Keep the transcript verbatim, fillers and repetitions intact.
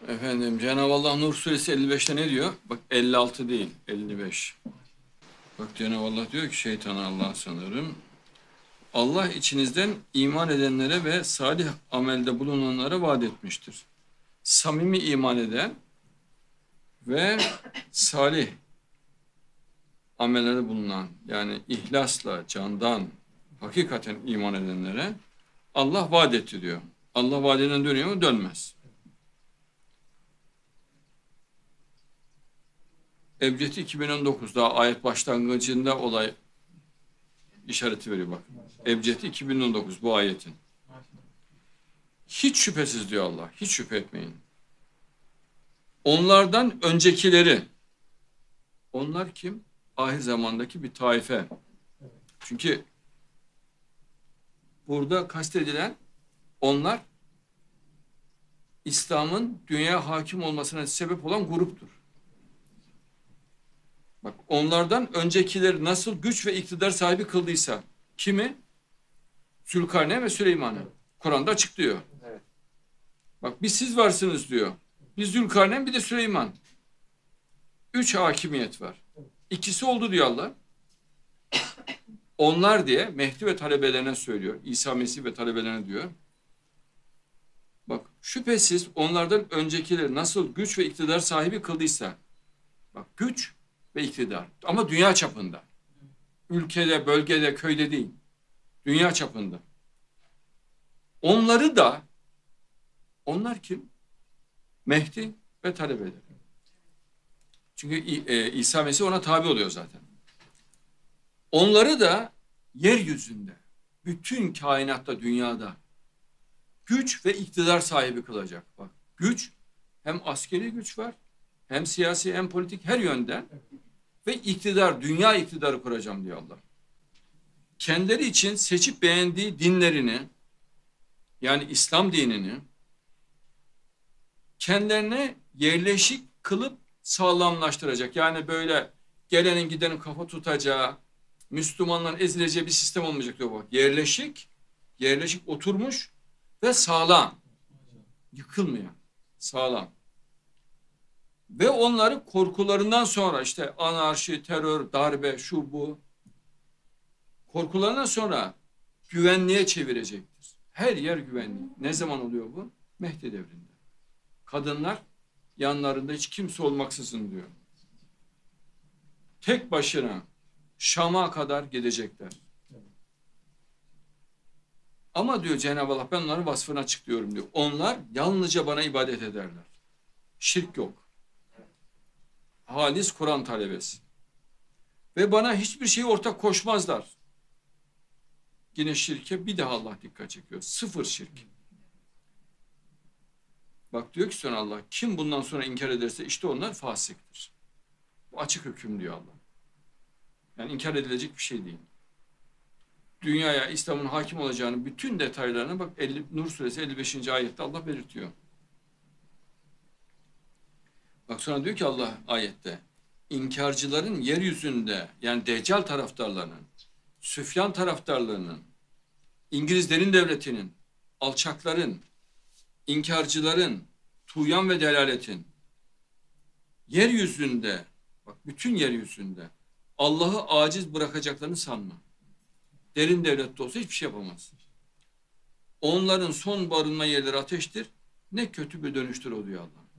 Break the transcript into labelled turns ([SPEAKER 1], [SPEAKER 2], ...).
[SPEAKER 1] Efendim Cenab-ı Allah Nur suresi elli beşte ne diyor? Bak elli altı değil elli beş. Bak Cenab-ı Allah diyor ki şeytana Allah sanırım. Allah içinizden iman edenlere ve salih amelde bulunanlara vaat etmiştir. Samimi iman eden ve salih amellerde bulunan yani ihlasla, candan, hakikaten iman edenlere Allah vaat etti diyor. Allah vaadinden dönüyor mu? Dönmez. Ebced iki bin on dokuzda ayet başlangıcında olay işareti veriyor bak. Ebced iki bin on dokuz bu ayetin. Hiç şüphesiz diyor Allah. Hiç şüphe etmeyin. Onlardan öncekileri. Onlar kim? Ahir zamandaki bir taife. Çünkü burada kastedilen onlar İslam'ın dünya hakim olmasına sebep olan gruptur. Bak onlardan öncekileri nasıl güç ve iktidar sahibi kıldıysa kimi? Zülkarneyn ve Süleyman'ı. Kur'an'da açıklıyor. Evet. Bak bir siz varsınız diyor. Bir Zülkarneyn bir de Süleyman. Üç hakimiyet var. İkisi oldu diyor Allah. Onlar diye Mehdi ve talebelerine söylüyor. İsa Mesih ve talebelerine diyor. Bak şüphesiz onlardan öncekileri nasıl güç ve iktidar sahibi kıldıysa. Bak güç ve iktidar. Ama dünya çapında. Ülkede, bölgede, köyde değil. Dünya çapında. Onları da onlar kim? Mehdi ve talebeleri. Çünkü e, İsa Mesih ona tabi oluyor zaten. Onları da yeryüzünde, bütün kainatta, dünyada güç ve iktidar sahibi kılacak. Bak güç, hem askeri güç var, hem siyasi, hem politik her yönden ve iktidar, dünya iktidarı kuracağım diyor Allah. Kendileri için seçip beğendiği dinlerini, yani İslam dinini kendilerine yerleşik kılıp sağlamlaştıracak. Yani böyle gelenin gidenin kafa tutacağı, Müslümanların ezileceği bir sistem olmayacak diyor bak. Yerleşik, yerleşik oturmuş ve sağlam. Yıkılmayan, sağlam. Ve onları korkularından sonra işte anarşi, terör, darbe, şu bu korkularından sonra güvenliğe çevirecektir. Her yer güvenli. Ne zaman oluyor bu? Mehdi devrinde. Kadınlar yanlarında hiç kimse olmaksızın diyor. Tek başına Şam'a kadar gidecekler. Ama diyor Cenab-ı Allah ben onların vasfını açıklıyorum diyor. Onlar yalnızca bana ibadet ederler. Şirk yok. Halis Kur'an talebesi. Ve bana hiçbir şeyi ortak koşmazlar. Yine şirke bir daha Allah dikkat çekiyor. Sıfır şirk. Bak diyor ki sonra Allah kim bundan sonra inkar ederse işte onlar fasıktır. Bu açık hüküm diyor Allah. Yani inkar edilecek bir şey değil. Dünyaya İslam'ın hakim olacağını bütün detaylarını bak elli, Nur suresi elli beşinci ayette Allah belirtiyor. Bak sonra diyor ki Allah ayette inkarcıların yeryüzünde yani Deccal taraftarlarının, Süfyan taraftarlarının, İngilizlerin devletinin, alçakların, inkarcıların, tuğyan ve delaletin yeryüzünde bak bütün yeryüzünde Allah'ı aciz bırakacaklarını sanma. Derin devlette olsa hiçbir şey yapamaz. Onların son barınma yerleri ateştir. Ne kötü bir dönüştür o diyor Allah.